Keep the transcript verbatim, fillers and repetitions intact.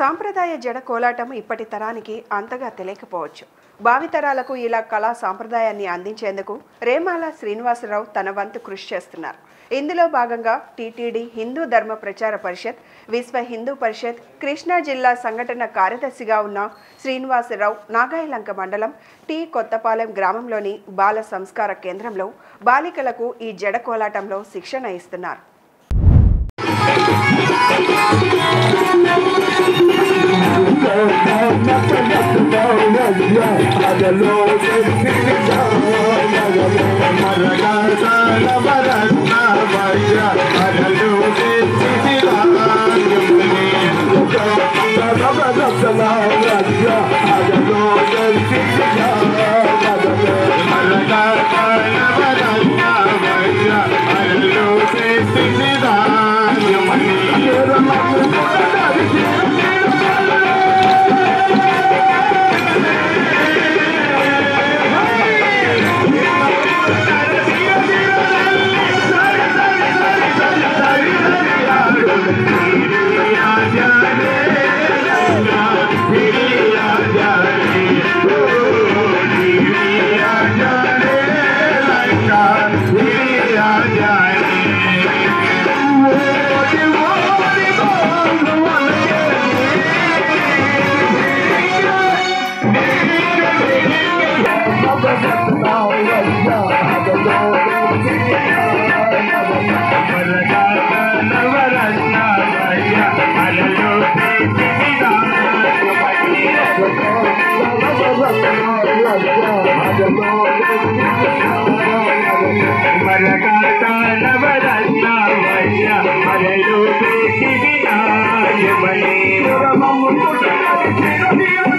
సాంప్రదాయ జడ కోలాటం ఇప్పటి తరానికి అంతగా తెలియకపోవచ్చు. భావితరాలకు ఇలా కళా సాంప్రదాయాన్ని అందించేందుకు రేమాల శ్రీనివాసరావు తన వంతు కృషి చేస్తున్నారు. ఇందులో భాగంగా టీటీడీ హిందూ ధర్మ ప్రచార పరిషత్, విశ్వ హిందూ పరిషత్ కృష్ణా జిల్లా సంఘటన కార్యదర్శిగా ఉన్న శ్రీనివాసరావు నాగాయలంక మండలం టీ కొత్తపాలెం గ్రామంలోని బాల సంస్కార కేంద్రంలో బాలికలకు ఈ జడ కోలాటంలో శిక్షణ ఇస్తున్నారు. Mara